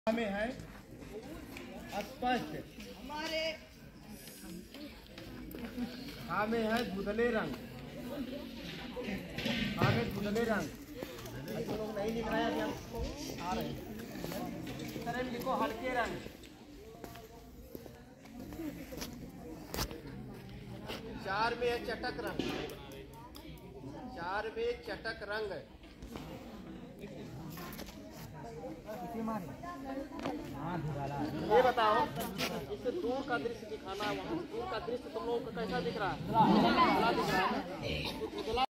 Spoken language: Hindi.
में है स्पष्ट, हाँ में है धुंधले रंग, हाँ में धुंधले रंग। तो लोग नहीं लिख रहे हैं, अभी हम आ रहे हैं। इस तरह में लिखो हल्के रंग। चार में है चटक रंग, चार में चटक रंग। ये बताओ, इससे दूर का दृश्य दिखाना, वहाँ दूर का दृश्य तुम लोगों को कैसा दिख रहा है? दिख रहा है।